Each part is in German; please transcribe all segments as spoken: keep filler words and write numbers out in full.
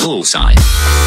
Bullseye.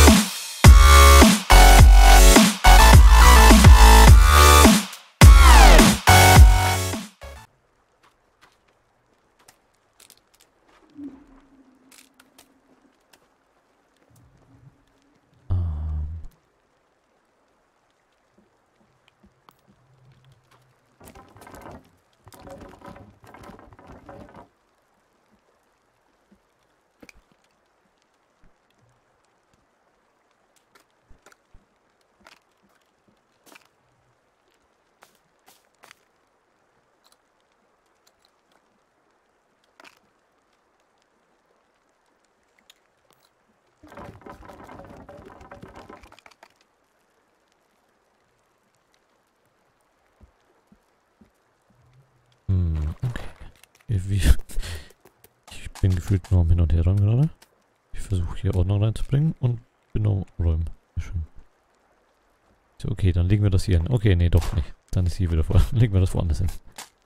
Hm, okay. Wie, ich bin gefühlt nur am Hin und Her ran gerade. Ich versuche hier Ordnung reinzubringen und genau räumen. Schön. So, okay, dann legen wir das hier hin. Okay, nee, doch nicht. Dann ist hier wieder vor. Legen wir das woanders hin.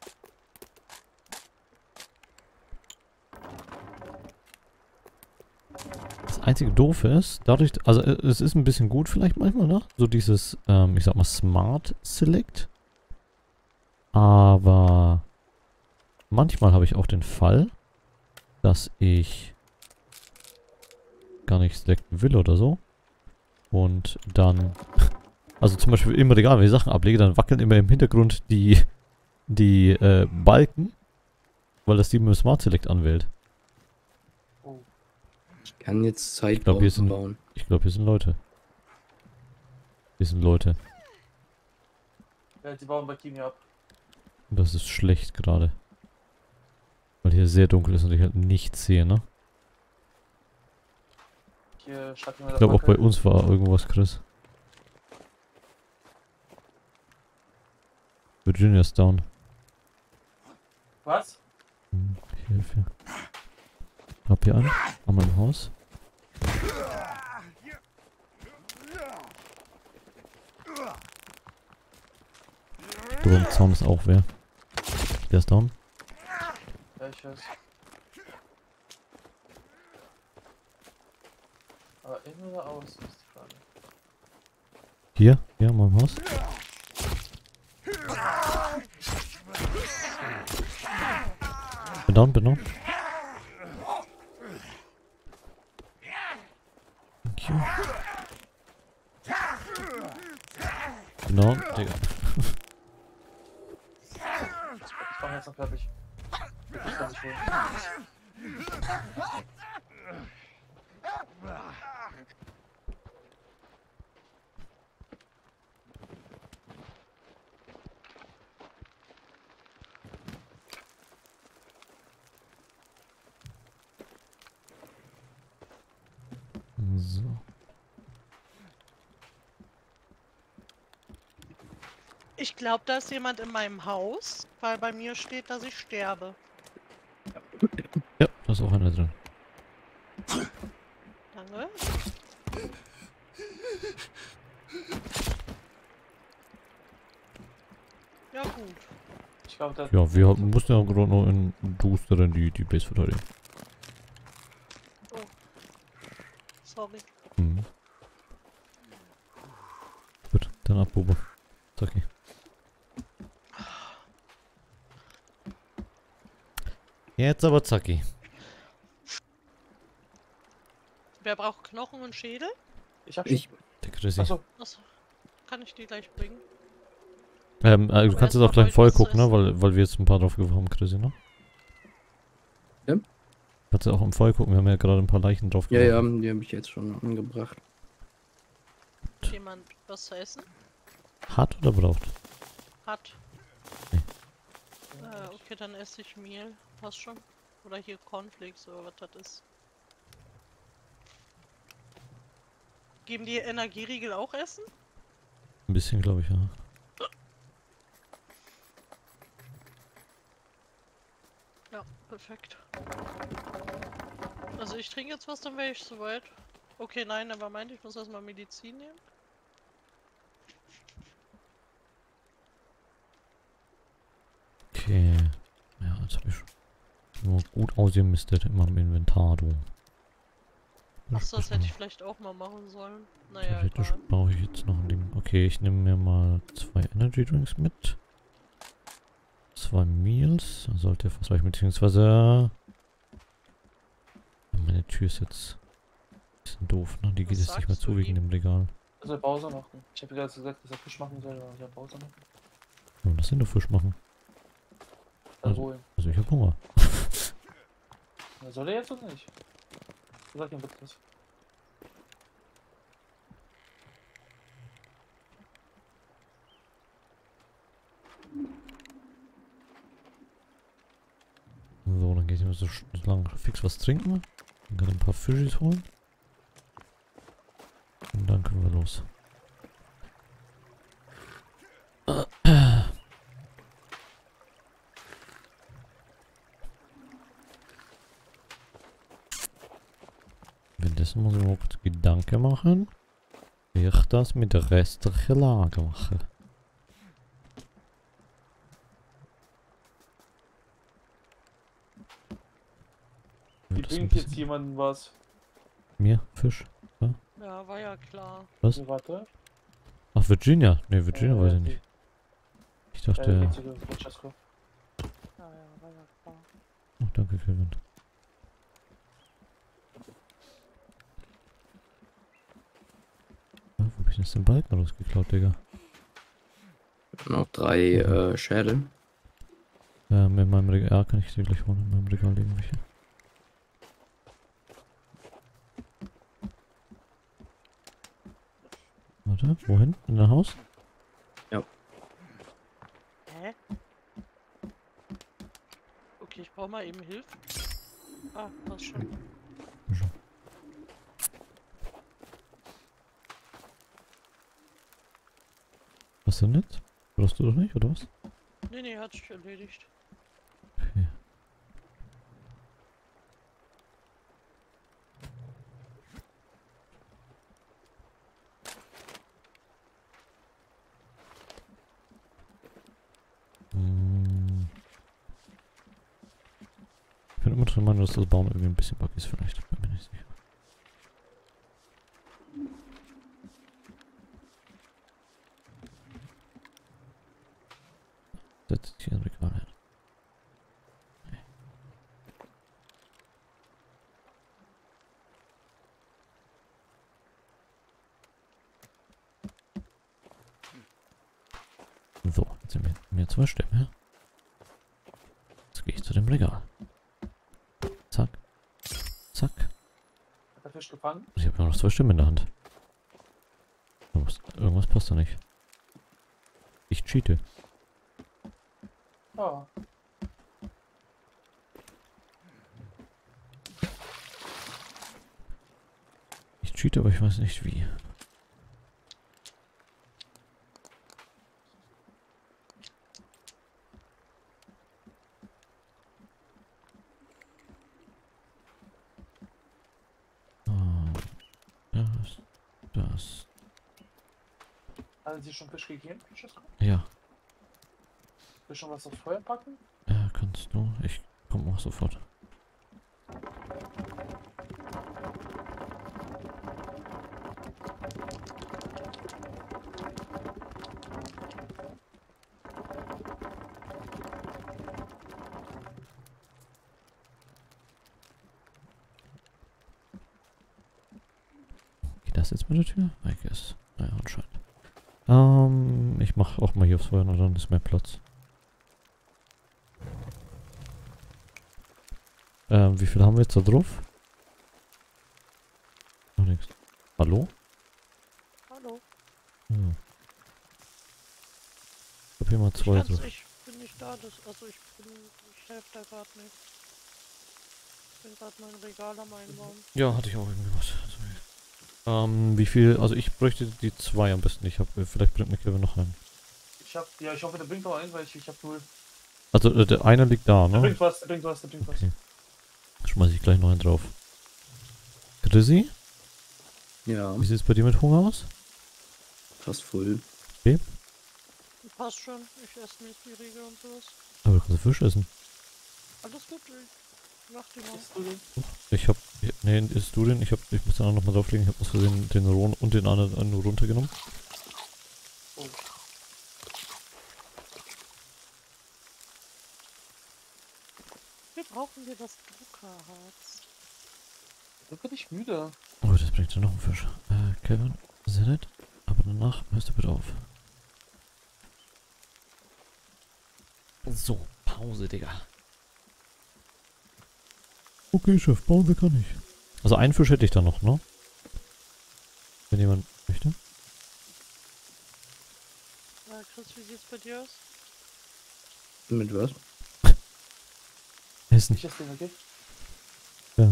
Das einzige Doofe ist, dadurch, also es ist ein bisschen gut vielleicht manchmal, ne? So dieses, ähm, ich sag mal, Smart Select. Aber manchmal habe ich auch den Fall, dass ich gar nicht selecten will oder so. Und dann, also zum Beispiel im Regal, wenn ich Sachen ablege, dann wackeln immer im Hintergrund die, die äh, Balken, weil das die mit dem Smart Select anwählt. Ich kann jetzt Zeit Ich glaube, hier sind, bauen. ich glaube, hier sind Leute. Hier sind Leute. Ja, die bauen bei Kimi ab. Und das ist schlecht gerade. Weil hier sehr dunkel ist und ich halt nichts sehe, ne? Hier schreibt mir Ich glaube auch bei uns war irgendwas, Chris. Virginia ist down. Was? Hm, ich helfe hier. Hab hier einen. An meinem Haus. Drüber im Zaun ist auch wer. Der ist down. Ja, ich weiß. Aber innen oder aus ist die Frage. Hier, hier an meinem Haus. Bin down, bin down. Thank you. Bin down, Digga. Ich mach jetzt noch fertig. Ich kann nicht holen. So. Ich glaube, da ist jemand in meinem Haus, weil bei mir steht, dass ich sterbe. Ja, da ist auch einer drin. Danke. Ja gut. Ich glaube, der. Ja, wir haben- mussten ja gerade noch in Düsteren die, die Base verteidigen. Sorry. Mhm. Gut, dann ab, Bobo. Zacki. Jetzt aber Zacki. Wer braucht Knochen und Schädel? Ich hab schon. Ich, Der Chrissy. Achso, Achso. Kann ich die gleich bringen? Ähm, äh, du kannst jetzt Erstmal auch gleich wollte voll ich gucken, das- ne? Weil, weil wir jetzt ein paar drauf geworfen haben, Chrissy, ne? Ja. Kannst du auch im Voll gucken, wir haben ja gerade ein paar Leichen drauf ja, ja, geworfen. die habe ich jetzt schon angebracht. Jemand was zu essen? Hat oder braucht? Hat. Nee. Äh, okay, dann esse ich Mehl. Passt schon. Oder hier Cornflakes oder was das ist. Geben die Energieriegel auch Essen? Ein bisschen, glaube ich, ja. Ja, perfekt. Also ich trinke jetzt was, dann wäre ich soweit. Okay, nein, aber meint, ich muss erstmal Medizin nehmen. Okay. Ja, jetzt habe ich schon nur gut ausgemistet in meinem Inventar, du. Achso, das hätte ich vielleicht auch mal machen sollen. Naja, Theoretisch egal. brauche ich jetzt noch ein Ding. Okay, ich nehme mir mal zwei Energy Drinks mit. Zwei Meals. Das sollte fast reichen, beziehungsweise... Meine Tür ist jetzt ein bisschen doof, ne? Die Was geht jetzt nicht mehr sagst du zu wegen ihm? dem Regal. Er soll Pause machen. Ich habe gerade gesagt, dass er Fisch machen soll, aber er soll Pause machen. Ja, lass den doch Fisch machen. Also- Erholen. Also ich hab Hunger. Also, soll er jetzt oder nicht? Sag ihm bitte was. So, dann gehe ich mir so sch- lang fix was trinken. Dann kann ich ein paar Fischis holen. Und dann können wir los. Währenddessen muss ich mir kurz Gedanken machen, wie ich das mit der restlichen Lage mache. Wie Wird das ein bringt jetzt bisschen- jemandem was? Mir? Fisch? Ja, war ja klar. Was? Nee, warte. Ach, Virginia. Ne, Virginia Äh, weiß ich die- nicht. Ich Äh, dachte... geht zu der Francesco. Ja, ja, war ja klar. Oh, danke, Kevin. Ah, wo hab ich denn jetzt den Balken rausgeklaut, Digga? Noch drei äh, Schädel. Ähm, in meinem Regal... Ja, kann ich dir gleich holen. In meinem Regal liegen welche. Warte, wohin? In dein Haus? Hä? Okay, ich brauche mal eben Hilfe. Ah, passt schon. So. Was denn jetzt? Brauchst du doch nicht, oder was? Nee, nee, hat sich erledigt. Okay. Hm. Ich bin immer der Meinung, dass das Bauen irgendwie ein bisschen bug ist, vielleicht. Bin mir nicht sicher. Setzt hier ein Regal hin. So, jetzt sind wir mir zwei Stämme. Jetzt gehe ich zu dem Regal. Zack. Zack. Hat der Fisch gefangen? Ich habe noch zwei Stimmen in der Hand. Irgendwas, irgendwas passt da nicht. Ich cheate. Ja. Ich cheate, aber ich weiß nicht wie. Ah, Das, das. Haben Sie schon Fisch gegeben, Francesco? Ja, Willst du schon was aufs Feuer packen? ja, kannst du. Ich komme auch sofort. Geht das jetzt mit der Tür? I guess. Naja, anscheinend. Ähm, ich mach auch mal hier aufs Feuer und dann ist mehr Platz. Ähm, wie viel haben wir jetzt da drauf? Noch nichts. Hallo? Hallo. Hm. Ich hab hier mal Ich, zwei kann's, drauf. ich bin nicht da, das, also ich bin, ich helfe da gerade nicht. Ich bin gerade mein Regal am Einbauen. Ja, hatte ich auch irgendwie was. Sorry. Ähm, wie viel? Also ich bräuchte die zwei am besten. Ich hab, vielleicht bringt mir Kevin noch einen. Ich hab, ja, ich hoffe, der bringt noch einen, weil ich, ich hab null. Also äh, der eine liegt da, Der ne? bringt was, der bringt was, der bringt was. Okay. Schmeiß ich gleich noch einen drauf. Chrissy, Ja, wie sieht's bei dir mit Hunger aus? fast voll. Passt schon, ich esse nicht die Riegel und sowas. Aber du kannst Fisch essen. Alles gut, ich mach die mal. Isst du den? Ich hab... Nee, isst du den? Ich hab... Ich muss den anderen nochmal drauflegen. Ich hab aus Versehen den rohen und den anderen nur runtergenommen. Oh. Wir brauchen hier das Druckerharz. Da bin ich müde. Oh, das bringt ja noch einen Fisch. Äh, Kevin, sehr nett. Aber danach hörst du bitte auf. So, Pause, Digga. Okay, Chef, Pause kann ich. Also einen Fisch hätte ich da noch, ne? Wenn jemand möchte. Äh, Chris, wie sieht's bei dir aus? Mit was? Essen. Ich esse den, okay? Ja.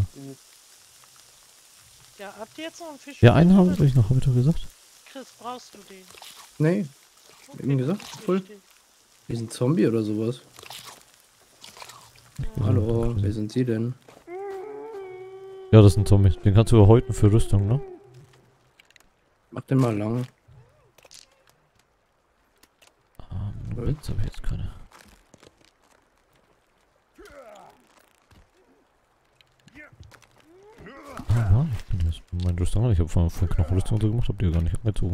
Ja, habt ihr jetzt noch einen Fisch? Ja, einen habe ich noch, hab ich doch gesagt. Chris, brauchst du den? Nee, Okay, Eben gesagt, das ist voll. wichtig. wir sind Zombie oder sowas. Ja. Hallo, danke. wer sind Sie denn? Ja, das ist ein Zombie. Den kannst du erhäuten für Rüstung, ne? Mach den mal lang. Ähm, jetzt habe ich jetzt keine. Ah, ja, ich bin jetzt mein Rüstung an. Ich habe von, von Knochenrüstung so gemacht, habt ihr gar nicht angezogen.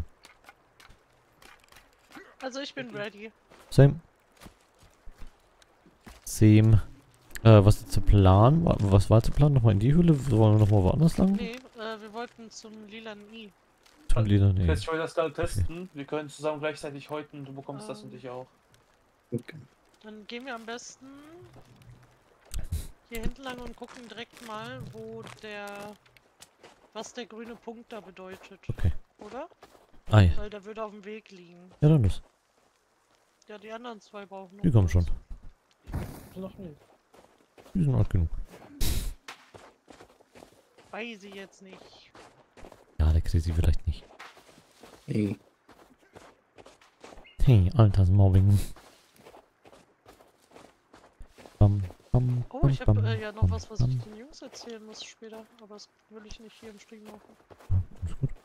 Also ich bin ready. Same. Same. Äh, was ist der Plan? Wa- Was war der Plan? Nochmal in die Höhle? Wollen wir nochmal woanders lang? Nee, äh, wir wollten zum lilanen I. Zum Lieder? Nee. Chris, ich wollte das gerade testen. Wir können zusammen gleichzeitig häuten. Du bekommst das Ähm. und ich auch. Okay. Dann gehen wir am besten hier hinten lang und gucken direkt mal, wo der... was der grüne Punkt da bedeutet. Okay. Oder? Ei. Weil der würde auf dem Weg liegen. Ja, dann los. Ja, die anderen zwei brauchen noch Die kommen was. schon. Noch nicht. Die sind alt genug. Weiß ich jetzt nicht. Ja, der Chrissy vielleicht nicht. Hey, Hey, Altersmobbing. Bam, bam, Oh, bam, ich habe bam, äh, ja noch bam, was, was ich bam. den Jungs erzählen muss später. Aber das will ich nicht hier im Stream machen. Ja, ist gut.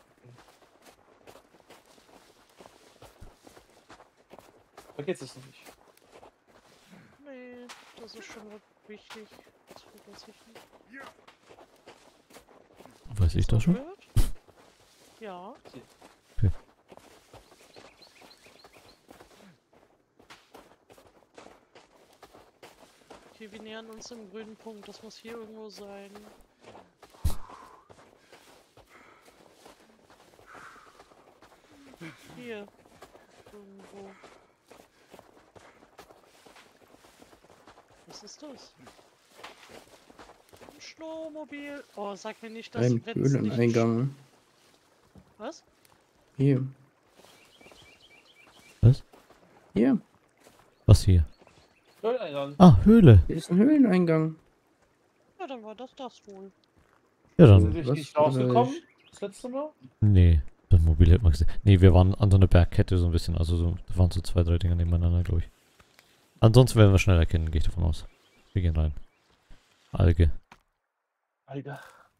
Vergiss es nicht. Nee, das ist schon wichtig. Das vergesse ich nicht. Weiß ich das schon? Gehört? Ja. Okay. Okay, wir nähern uns dem grünen Punkt. Das muss hier irgendwo sein. Hier. Irgendwo. Was ist das? Ein Snowmobil. Oh, sag mir nicht, dass ein wenn's nicht... Höhleneingang. Was? Hier. Was? Hier. Was hier? Höhleneingang. Ah, Höhle. Hier ist ein Höhleneingang. Ja, dann war das das wohl. Ja, Sind dann. wir was richtig rausgekommen? soll Das letzte Mal? Nee, das Mobil hätte man gesehen. Nee, wir waren an so einer Bergkette so ein bisschen. Also so, das waren so zwei, drei Dinger nebeneinander, glaube ich. Ansonsten werden wir schnell erkennen, gehe ich davon aus. Wir gehen rein. Alge. Alter.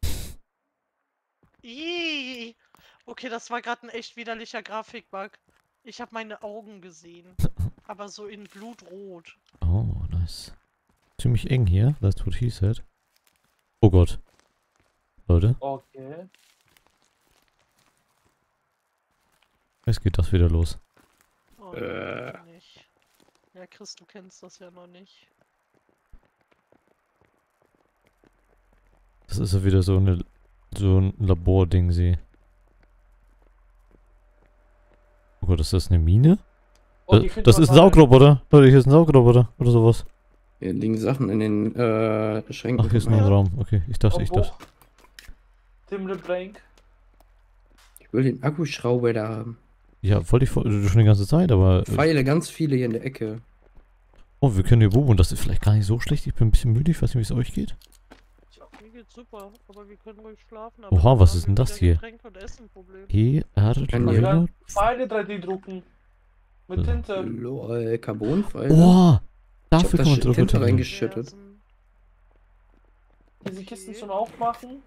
Ih. Okay, das war gerade ein echt widerlicher Grafikbug. Ich habe meine Augen gesehen. Aber so in Blutrot. Oh, nice. Ziemlich eng hier, that's what he said. Oh Gott. Leute, Okay. jetzt geht das wieder los. Oh, Äh. noch nicht. Ja, Chris, du kennst das ja noch nicht. Das ist ja wieder so eine so ein Labording, sie. Oh Gott, ist das eine Mine? Oh, Das, die könnte das man ist ein mal- Saugroboter. Leute, hier ist ein Saugroboter oder sowas. Hier liegen Sachen in den äh, Schränken. Ach, hier ist nur ein Raum. Okay, ich dachte, Oh, ich wo? dachte. Tim LeBlanc. Ich will den Akkuschrauber da haben. Ja, wollte ich vor- schon die ganze Zeit, aber. äh, Pfeile, ganz viele hier in der Ecke. Oh, wir können hier buben. Das ist vielleicht gar nicht so schlecht. Ich bin ein bisschen müde. Ich weiß nicht, wie es euch geht. Mir geht's super, aber wir können ruhig schlafen. Oha, dann was haben ist wir denn das wieder hier? Getränke und Essen-Problem. E, R, Kann Man hier- Müller. kann Pfeile drei D drucken. Mit Ja. Tinte. Lol, Carbonpfeile. Oh, ich hab dafür da kann man Tinte drüber trinken. reingeschüttet. Diversen- Diese Kisten Okay. zum Aufmachen.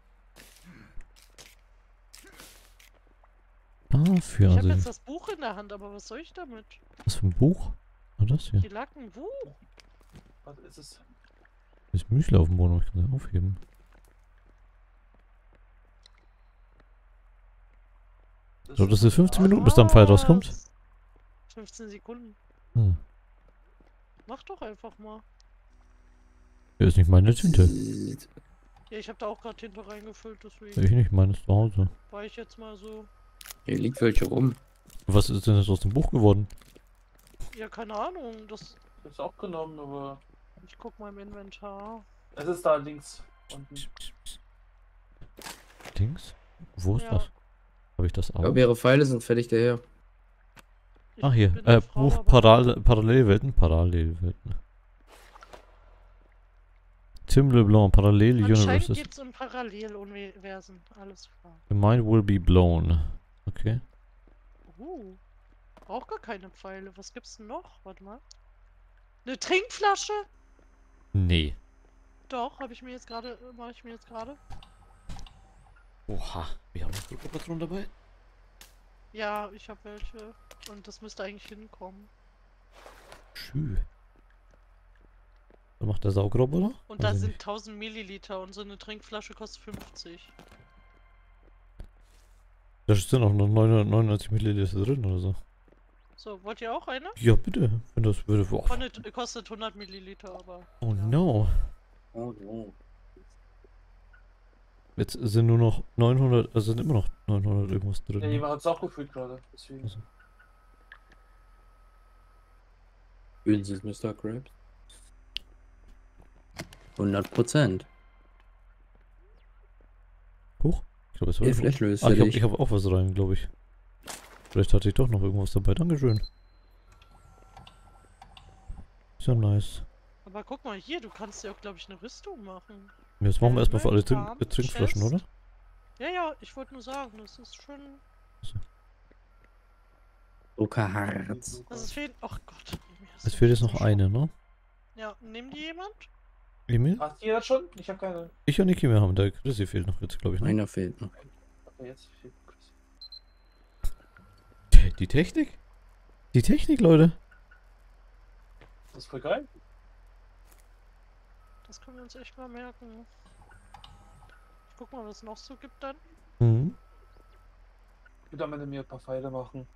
Dafür, Ich habe also. jetzt das Buch in der Hand, aber was soll ich damit? Was für ein Buch? Ah, das hier. Die Lacken Buch? Was ist es? Das Müsli auf dem Boden, ich kann das aufheben. So, das ist fünfzehn Minuten, bis da ein Pfeil rauskommt. Was? fünfzehn Sekunden. Hm. Mach doch einfach mal. Hier ist nicht meine Tinte. Ja, ich habe da auch gerade Tinte reingefüllt, deswegen Ich nicht, meine ist zu Hause. war ich jetzt mal so. Hier liegt welche rum. Was ist denn jetzt aus dem Buch geworden? Ja, keine Ahnung. Das. Ist auch genommen, aber Ich guck mal im Inventar. es ist da links unten. Links? Wo ist Ja. das? Habe ich das Ich auch? glaube, ihre Pfeile sind fertig daher. Ich Ach hier, bin äh, eine Frau, Buch aber- Paral Parallelwelten, Parallelwelten. Tim LeBlanc, Parallel Anscheinend Universes. geht's um Paralleluniversen. Alles klar. The mind will be blown. Okay. Uh. Braucht gar keine Pfeile. Was gibt's denn noch? Warte mal. Eine Trinkflasche? Nee. Doch, habe ich mir jetzt gerade. Mache ich mir jetzt gerade. Oha, wir haben noch Druckerpatronen dabei. Ja, ich habe welche. Und das müsste eigentlich hinkommen. Schü. Was macht der Saugroboter? Und da Weiß ich sind nicht. tausend Milliliter und so eine Trinkflasche kostet fünfzig. Da sind auch noch neunhundertneunundneunzig Milliliter drin oder so. So, wollt ihr auch eine? Ja, bitte. Wenn das würde. Boah. Kostet, kostet hundert Milliliter, aber. Oh ja. no. Oh no. Jetzt sind nur noch neunhundert, also sind immer noch neunhundert irgendwas drin. Ja, ne? jemand hat es auch gefühlt gerade. Deswegen. Also. Fühlen Sie es, Mister Krabs? hundert Prozent. Hoch? Ich glaube, es war Hey, hoch. vielleicht löst Ah, ich er habe dich. ich hab auch was rein, glaube ich. Vielleicht hatte ich doch noch irgendwas dabei. Dankeschön. Ist ja nice. Aber guck mal hier, du kannst ja auch, glaube ich, eine Rüstung machen. Jetzt machen wir erstmal für alle Trink Arm, äh, Trinkflaschen, Chest. oder? Ja, ja, ich wollte nur sagen, das ist schon. Zuckerharz. Also es fehlt. Ach Gott. mir ist Es so fehlt jetzt viel noch zu eine, ne? Ja, nimm die jemand? Emil? Hast du das schon? Ich habe keine. Ich und Niki, wir haben. Der Chrissy fehlt noch jetzt, glaube ich, ne? Einer fehlt noch. Okay, jetzt fehlt Chris. Die Technik? Die Technik, Leute. Das ist voll geil. Das können wir uns echt mal merken. Ich guck mal, was es noch so gibt dann. Mhm. Ich würde am Ende mir ein paar Pfeile machen.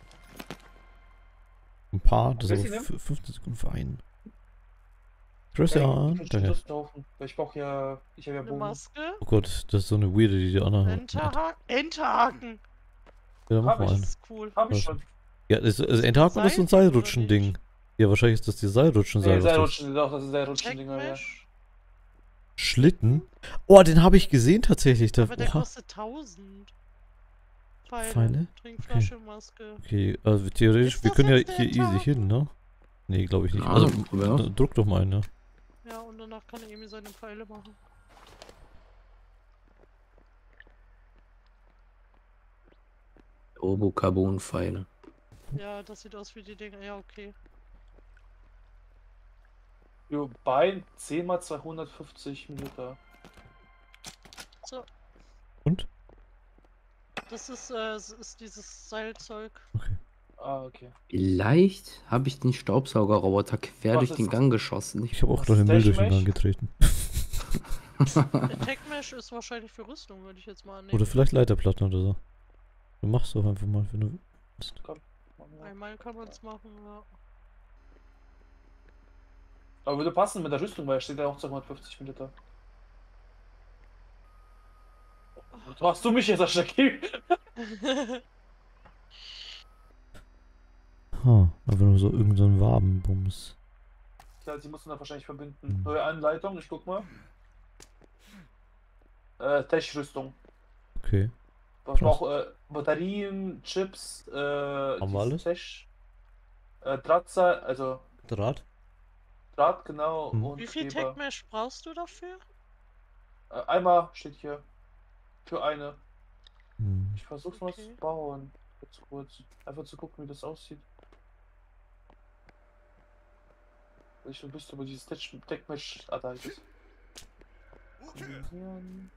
Ein paar, das ist Chrissy, aber nimm. f- fünfzehn Sekunden für einen. Ja, Christian, ich danke. muss kaufen. Weil ich brauche ja. Ich habe ja Eine Bogen. Maske. Oh Gott, das ist so eine weirde, die die Anna hat. Enterha Enterhaken. Ja, mach Hab mal ich. einen. Das ist cool. Habe ich Was? schon. Ja, das, das also ein Enterhaken ist so ein Seil oder Seilrutschen-Ding. Ja, wahrscheinlich ist das die Seilrutschen-Seil. Nee, was das- Seilrutschen, doch, das ist Seilrutschen-Dinger, ja. Checkmesh. Schlitten? Oh, den habe ich gesehen tatsächlich. Da, Aber der oha. kostet tausend. Pfeile. Pfeile? Trinkflasche, Maske. Okay, also theoretisch, Ist wir das können ja jetzt der hier easy Enterhaken? hin, ne? Nee, glaube ich nicht. Ja, Also, probier aus. d- druck doch mal einen, ne? Ja, und danach kann er eben seine Pfeile machen. Turbo-Carbon-Pfeile. Ja, das sieht aus wie die Dinger. Ja, okay. Jo, Bein zehn mal zweihundertfünfzig Milliliter. So, Und? das ist, äh, es ist dieses Seilzeug. Ah, okay. Vielleicht habe ich den Staubsaugerroboter quer Was durch ist den das? Gang geschossen. Ich habe auch Was gerade den ist Müll durch den Techmesh? Gang getreten. Attack Mesh ist wahrscheinlich für Rüstung, würde ich jetzt mal annehmen. Oder vielleicht Leiterplatten oder so. Du machst doch einfach mal, wenn du willst. Einmal kann man es machen, ja. Aber würde passen mit der Rüstung, weil es steht ja auch zweihundertfünfzig Milliliter. Du hast du mich jetzt, Ashaki? Ha, einfach nur so irgendein so ein Wabenbums. Ja, die musst du dann wahrscheinlich verbinden. Hm. Neue Anleitung, ich guck mal. Äh, Tech-Rüstung. Okay. Ich brauche äh, Batterien, Chips, äh, Haben wir alles? Tech, äh, Drahtseil, also Draht? Draht, genau, Hm. und Wie viel Kleber. Tech Mesh brauchst du dafür? Äh, einmal steht hier. Für eine. Hm. Ich versuch's mal Okay. zu bauen. Jetzt kurz. Einfach zu gucken, wie das aussieht. Ich wüsste, aber dieses Tech-Match da ist. Kombinieren.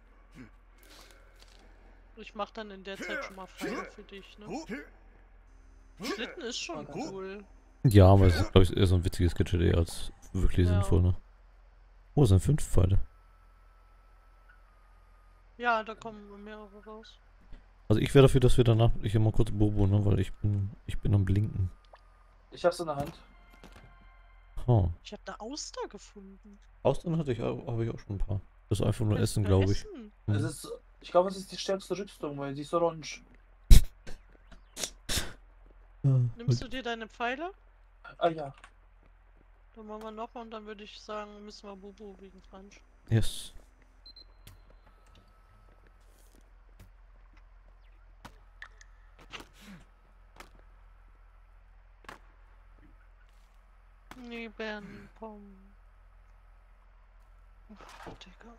Ich mach dann in der Zeit schon mal Pfeile für dich, ne? Schlitten ist schon cool. Ja, aber es ist, glaube ich, eher so ein witziges Gadget eher als wirklich Ja. sinnvoll, ne? Oh, es sind fünf Pfeile. Ja, da kommen mehrere raus. Also ich wäre dafür, dass wir danach, ich immer kurz Bobo, ne, weil ich bin, ich bin am Blinken. Ich hab's in der Hand. Ha. Ich habe eine Auster gefunden. Austern hatte ich auch, habe ich auch schon ein paar. Das ist einfach nur Willst Essen, du glaube ich. essen? Hm. Es ist, ich glaube, es ist die stärkste Rüstung, weil die ist orange. Ja, Nimmst du dir deine Pfeile? Ah ja. Dann machen wir noch und dann würde ich sagen, müssen wir Bubu wegen Fransch. yes. Nebenpom. Oh, Digga.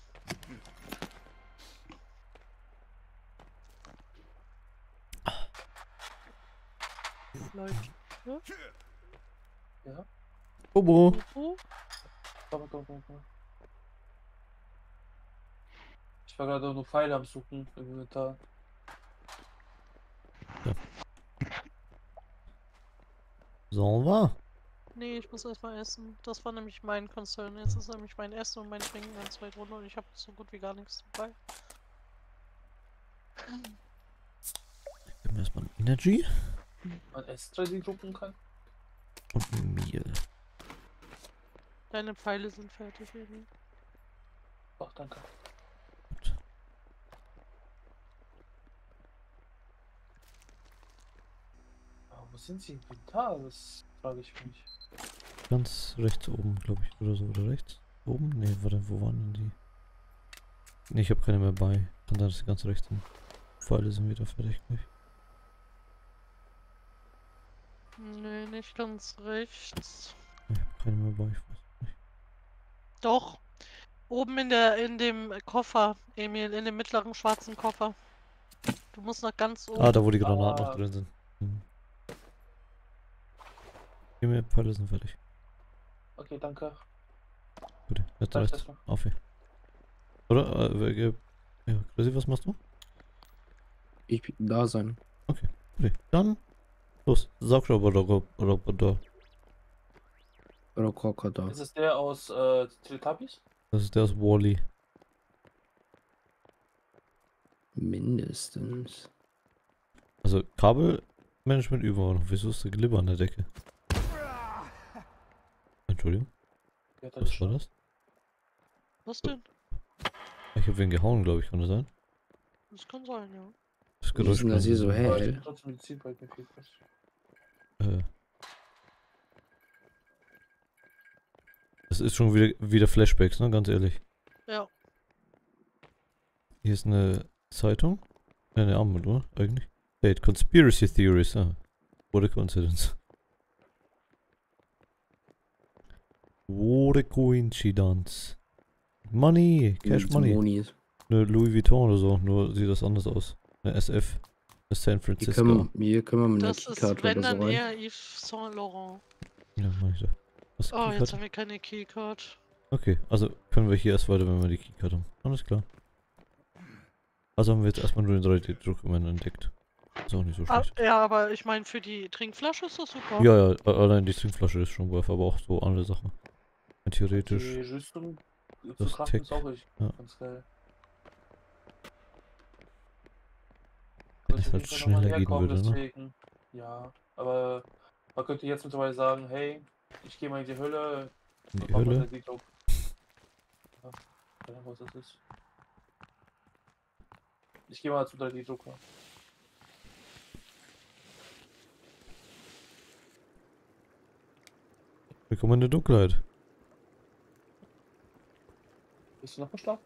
Leute. Ja. Bobo. Bubu? Komm, komm, komm, komm. Ich war gerade nur Pfeile am Suchen im Inventar. So war. Nee, ich muss erstmal essen. Das war nämlich mein Concern. Jetzt ist nämlich mein Essen und mein Trinken ganz weit runter und ich habe so gut wie gar nichts dabei. Gib mir erstmal ein Energy Man S-Trading drucken kann. und ein Meal. Deine Pfeile sind fertig, Eli. Ach, danke. Gut. Aber wo sind sie im Inventar? Das frage ich mich. Ganz rechts oben, glaube ich, oder so, oder rechts? Oben? Ne, warte, wo waren denn die? Ne, ich habe keine mehr bei. Kann sein, dass die ganz rechts sind. Pfeile sind wieder fertig, glaube ich. Nee, nicht ganz rechts. Ne, ich habe keine mehr bei, ich weiß nicht. Doch. Oben in der in dem Koffer, Emil, in dem mittleren schwarzen Koffer. Du musst nach ganz oben. Ah, da wo die Granaten Ah. noch drin sind. Hm. Gib mir, Pfeile sind fertig. Okay, danke. Gut, jetzt Reicht rechts. erstmal. Auf hier. Oder? Äh, äh, ja, Chrissy, was machst du? Ich bin da sein. Okay, dann los. Saugroboter. Roboter. Oder Krokodil. Ist es der aus äh, Teletubbies? Das ist der aus Wall-E. Mindestens. Also Kabelmanagement üben wir noch. Wieso ist der Glibber an der Decke? Entschuldigung, Die hat er was nicht war schon. das? Was denn? Ich habe wen gehauen, glaube ich, kann das sein? Das kann sein, ja. Das Wie ist denn das hier so kam hell? Aber ich bin trotzdem Medizin bei mir viel. Äh. Das ist schon wieder, wieder Flashbacks, ne? Ganz ehrlich. Ja. Hier ist eine Zeitung. Ja, eine Armband, oder? Eigentlich. Date Conspiracy Theories. Ah. What a coincidence. What a coincidence. Money. Cash Money. Monis. Eine Louis Vuitton oder so. Nur sieht das anders aus. Eine S F. Eine San Hier Francisco. können, wir- hier können wir mit einer Das ist, Keycard wenn oder so dann rein. eher Yves Saint Laurent. Ja, mach ich doch. Was Oh, Keycard? jetzt haben wir keine Keycard. Okay, also können wir hier erst weiter, wenn wir die Keycard haben. Alles klar. Also haben wir jetzt erstmal nur den drei D-Druck immerhin entdeckt. Ist auch nicht so Ah, schlecht. ja, aber ich meine, für die Trinkflasche ist das super. Ja, ja, a- allein die Trinkflasche ist schon worth, aber auch so andere Sachen. Und Die theoretisch. Rüstung zu Das kraften Tick. ist auch richtig. Ja. Ganz geil. Wenn Muss es auf halt jeden Fall noch mal schneller gehen herkommen, würde, ne? deswegen. Ja, aber man könnte jetzt mittlerweile sagen, hey, ich gehe mal in die Hölle. In und die mach mal Hölle. den Druck. Ja, keine Ahnung, was das ist. Ich gehe mal zu drei D-Drucker. Willkommen in der Dunkelheit. Bist du noch verschlafen?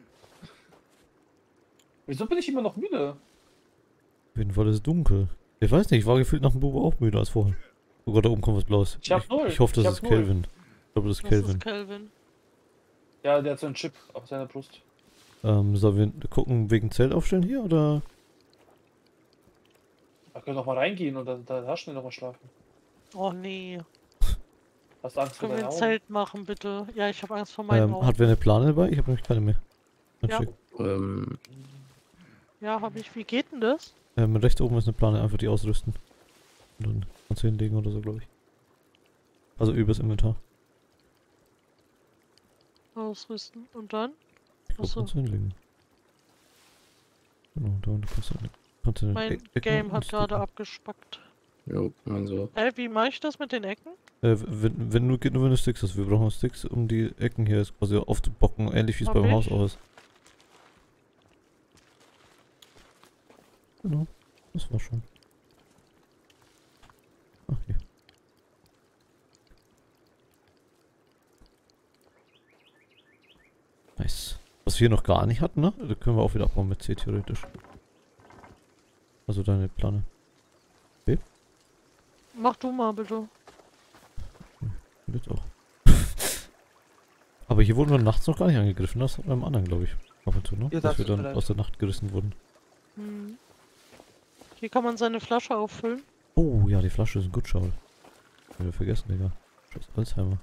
Wieso bin ich immer noch müde? Auf jeden Fall ist es dunkel. Ich weiß nicht, ich war gefühlt nach dem Buch auch müde als vorher. Oh Gott, da oben kommt was Blaues. Ich hab null. Ich hoffe, das Ich hab ist null. Kelvin. Ich glaube, das ist Das Kelvin. ist Kelvin. Ja, der hat so einen Chip auf seiner Brust. Ähm, sollen wir gucken wegen Zelt aufstellen hier oder? Da können wir noch mal reingehen und dann da, da schnell noch mal schlafen. Oh nee. Hast du Angst vor Können wir deinen ein Augen? Zelt machen, bitte? Ja, ich habe Angst vor meinen Ähm, Augen. hat wer eine Plane dabei? Ich habe nämlich keine mehr. Dann Ja. schick. Ähm, Ja, habe ich. Wie geht denn das? Ähm, rechts oben ist eine Plane, einfach die ausrüsten. Und dann kannst du hinlegen oder so, glaube ich. Also übers Inventar. Ausrüsten. Und dann? Ich glaube, Achso. kannst du hinlegen. Genau, da unten kannst du, kannst du den Mein Eck- Ecken Game unten hat gerade sticken. abgespackt. Jo, also. Hä, wie mache ich das mit den Ecken? Äh, wenn, wenn du, geht nur wenn du Sticks hast. Wir brauchen Sticks, um die Ecken hier quasi aufzubocken, ähnlich wie es Hab beim ich. Haus auch ist. Genau, das war schon. Ach, hier. Nice. Was wir hier noch gar nicht hatten, ne? Da können wir auch wieder abbauen mit C theoretisch. Also deine Plane. Mach du mal bitte. Wird auch. Aber hier wurden wir nachts noch gar nicht angegriffen, das hat beim anderen, glaube ich. Ab und zu, ne? Ja, Dass das wir tut mir dann leid. aus der Nacht gerissen wurden. Hm. Hier kann man seine Flasche auffüllen. Oh ja, die Flasche ist ein gut Schau. Wieder vergessen, Digga. Scheiß Alzheimer.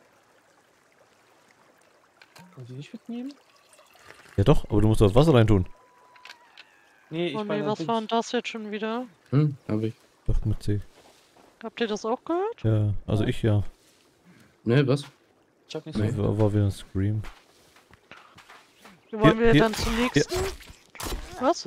Können die nicht mitnehmen? Ja doch, aber du musst das Wasser rein tun. Nee, ich Oh nee, meine, was Dings. war denn das jetzt schon wieder? Hm, hab ich. Doch, mit C. Habt ihr das auch gehört? Ja, also Ja. ich ja. Ne, was? Ich hab nicht Nee. so. War, war wieder ein Scream. Wollen wir hier, dann zum nächsten? Was? Ja.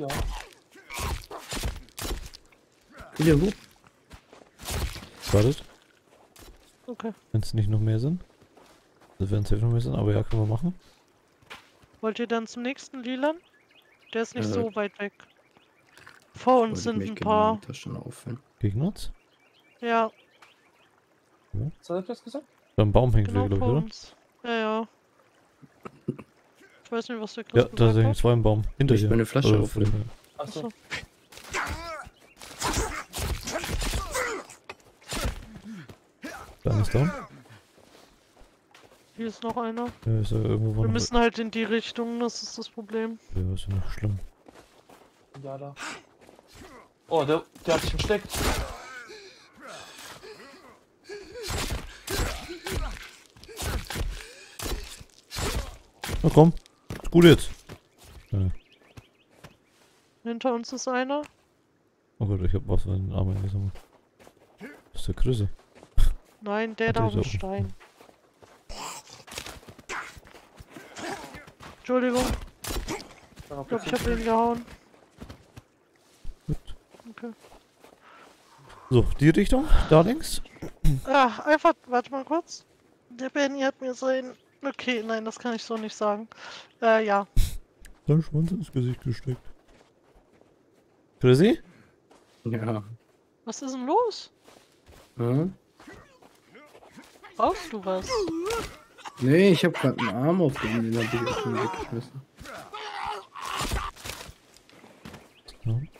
Hier hoch. Wartet, Okay. wenn es nicht noch mehr sind. Das werden safe noch mehr sein, aber ja, können wir machen. Wollt ihr dann zum nächsten Lilan? Der ist nicht Äh, so weit weg. Vor uns Wollte ich sind mich ein genau paar. die Taschen auffüllen. Gegen uns? Ja, Was hat er jetzt gesagt? Beim Baum hängt genau wir, glaube vor ich, oder? uns. Ja, ja. Ich weiß nicht, was der Ja, Chris da gesagt hängen hat. zwei im Baum. Hinter Ich dir. meine Flasche Also, auffüllen. vor dem- Achso. Achso. Da ist down. Hier ist noch einer. Ja, ist ja irgendwo Wir noch. müssen halt in die Richtung, das ist das Problem. Ja, ist ja nicht schlimm. Ja, da. Oh, der, der hat sich versteckt. Na komm, ist gut jetzt. Ja. Hinter uns ist einer. Oh Gott, ich hab was in den Arm eingesammelt. Das ist der Krüsse. Nein, der Hat da der auf dem so- Stein. Entschuldigung, ich glaube, ich habe ihn gehauen. Gut. Okay. So, die Richtung, da links. Ah, einfach, warte mal kurz. Der Benny hat mir sein... Okay, nein, das kann ich so nicht sagen. Äh, ja. Dein Schwanz ins Gesicht gesteckt. Chrissy? Ja. Was ist denn los? Hm? Brauchst du was? Nee, ich hab grad einen Arm auf den, den hab ich auch schon weggeschmissen. Ja.